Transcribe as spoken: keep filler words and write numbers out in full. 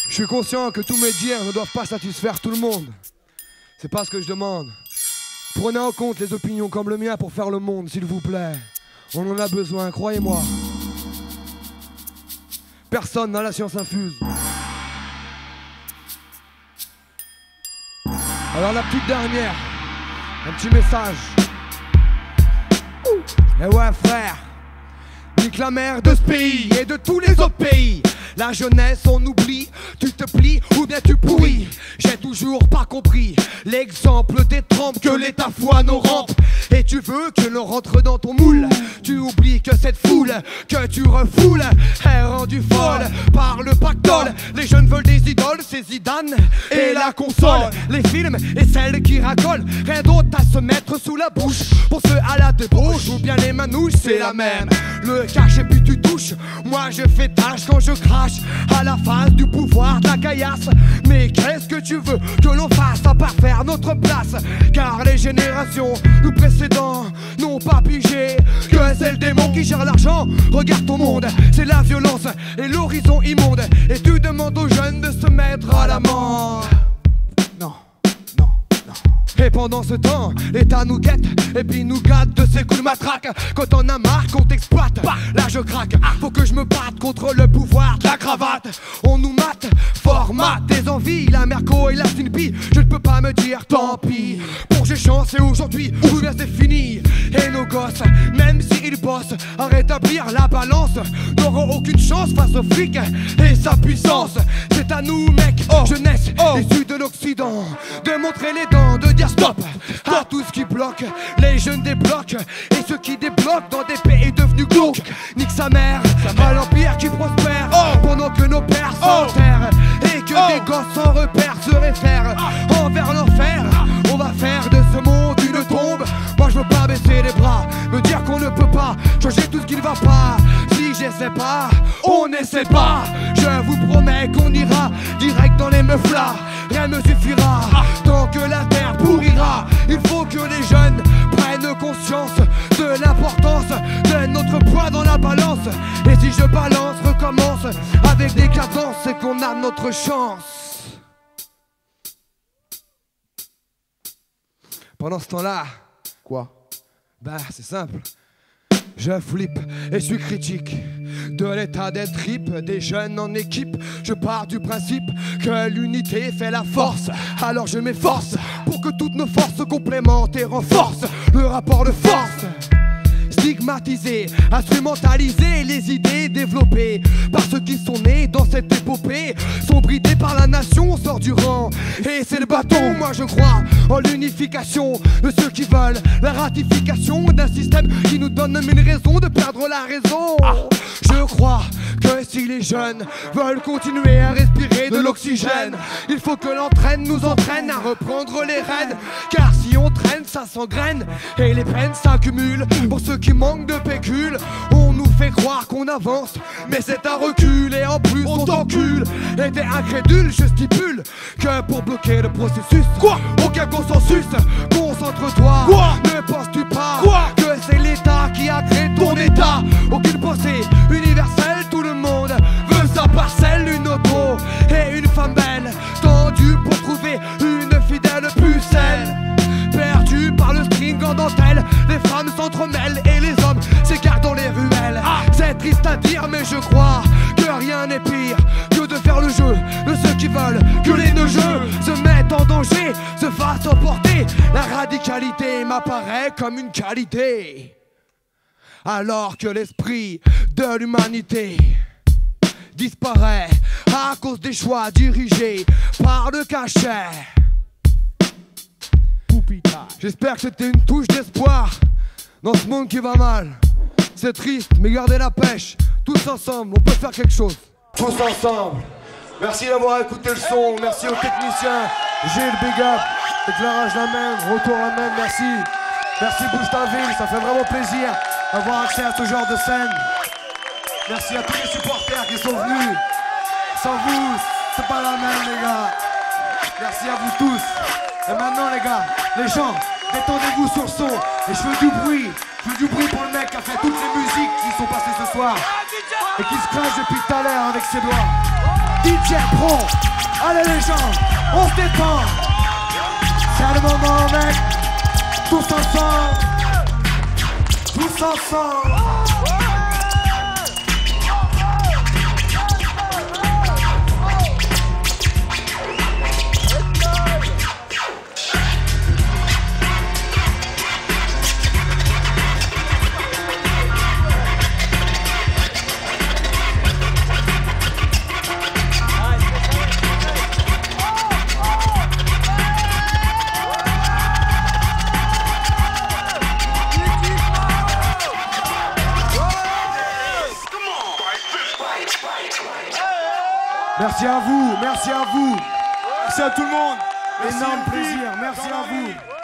Je suis conscient que tous mes dires ne doivent pas satisfaire tout le monde. C'est pas ce que je demande. Prenez en compte les opinions comme le mien pour faire le monde, s'il vous plaît. On en a besoin, croyez-moi. Personne n'a la science infuse. Alors la petite dernière, un petit message. Eh ouais frère, nique la mère de ce pays et de tous les autres pays. La jeunesse on oublie, tu te plies ou bien tu pourris. J'ai toujours pas compris l'exemple des trempes que l'État foie nos rampes. Et tu veux que l'on rentre dans ton moule. Tu oublies que cette foule que tu refoules est rendue folle par le pactole. Les jeunes veulent des idoles, c'est Zidane et la console. Les films et celles qui racolent, rien d'autre à se mettre sous la bouche. Pour ceux à la débauche ou bien les manouches, c'est la même. Le cache et puis tu touches. Moi je fais tâche quand je crache à la face du pouvoir de la caillasse. Mais qu'est-ce que tu veux que l'on fasse à part faire notre place? Car les générations nous précédant n'ont pas pigé que c'est le démon qui gère l'argent. Regarde ton monde, c'est la violence et l'horizon immonde. Et tu demandes aux jeunes de se mettre à l'amende. Non, non, non. Et pendant ce temps, l'État nous guette et puis nous gâte de ses coups de matraque. Quand on a marre, qu'on t'exploite, bah, là je craque. Faut que je me batte contre le pouvoir de la cravate. On nous mate, formate des envies, la Merco et la Snoopy. Je ne peux pas me dire tant pis. Pour j'ai chance et aujourd'hui, ou bien c'est fini. Et nos gosses, même s'ils bossent à rétablir la balance, n'auront aucune chance face au fric et sa puissance. C'est à nous mec, oh, jeunesse, oh, issus de l'Occident, de montrer les dents, de dire stop à tout ce qui bloque. Les jeunes débloquent et ceux qui débloquent dans des pays devenus glauques. Nique sa mère, à l'empire qui prospère, oh, pendant que nos pères s'enterrent et que oh, des gosses sans repère se réfèrent envers l'enfer. On va faire de ce monde une tombe. Moi je veux pas baisser les bras, me dire qu'on ne peut pas changer tout ce qui ne va pas. Si j'essaie pas, on n'essaie pas. Je vous promets qu'on ira direct dans les meufs là. Rien ne suffira tant que la terre pourrira. Il faut que les jeunes prennent conscience de l'importance de notre poids dans la balance. Et si je balance, recommence avec des cadences, c'est qu'on a notre chance. Pendant ce temps-là, quoi? Bah c'est simple. Je flippe et suis critique de l'état des tripes des jeunes en équipe. Je pars du principe que l'unité fait la force. Alors je m'efforce pour que toutes nos forces se complémentent et renforcent le rapport de force. Stigmatiser, instrumentaliser les idées développées par ceux qui sont nés dans cette épopée, sont bridés par la nation, on sort du rang et c'est le bâton. Moi je crois en l'unification de ceux qui veulent la ratification d'un système qui nous donne une raison de perdre la raison. Je crois que si les jeunes veulent continuer à respirer de l'oxygène, il faut que l'entraîne nous entraîne à reprendre les rênes. Car si on traîne, ça s'engraine et les peines s'accumulent. Pour ceux qui manquent de pécule, on nous fait croire qu'on avance, mais c'est un recul et en plus on t'encule. Et t'es incrédule, je stipule que pour bloquer le processus, quoi, aucun consensus. Concentre-toi, quoi, ne penses-tu pas, quoi, que c'est l'État qui a créé ton état? Aucune pensée universelle, tout le monde veut sa parcelle. Une auto et une femme belle, tendue pour trouver une fidèle pucelle. Perdu par le string en dentelle, les femmes s'entremêlent et les hommes s'écartent dans les ruelles. Ah, c'est triste à dire mais je crois que rien n'est pire que de faire le jeu de ceux qui veulent que les neugeux se mettent en danger, se fassent emporter. La radicalité m'apparaît comme une qualité, alors que l'esprit de l'humanité disparaît à cause des choix dirigés par le cachet. J'espère que c'était une touche d'espoir dans ce monde qui va mal. C'est triste, mais gardez la pêche. Tous ensemble, on peut faire quelque chose. Tous ensemble. Merci d'avoir écouté le son. Merci aux techniciens. Gilles, big up. Éclairage la même, retour la même, merci. Merci Bouge ta ville, ça fait vraiment plaisir d'avoir accès à ce genre de scène. Merci à tous les supporters qui sont venus. Sans vous, c'est pas la même les gars. Merci à vous tous. Et maintenant les gars, les gens, détendez-vous sur le son. Et je veux du bruit, je veux du bruit pour le mec qui a fait toutes les musiques qui sont passées ce soir et qui se crache depuis tout à l'heure avec ses doigts. D J Pro. Allez les gens, on se détend. C'est le moment mec. Tous ensemble. Tous ensemble. Merci à vous, merci à vous. Merci à tout le monde. Énorme plaisir, merci à vous.